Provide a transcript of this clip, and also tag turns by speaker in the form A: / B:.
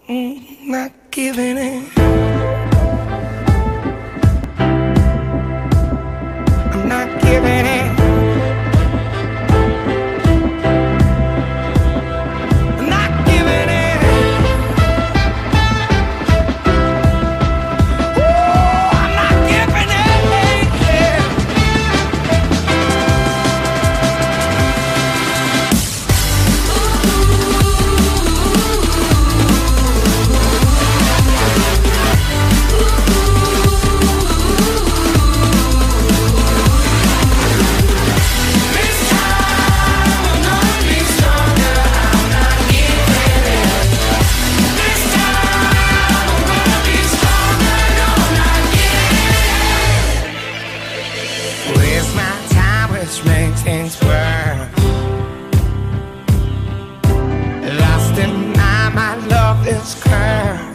A: Not giving in. I'm not giving in. I'm not giving in. Ooh, I'm not giving in. Waste my time, which makes things worse. Lost in my love is cursed.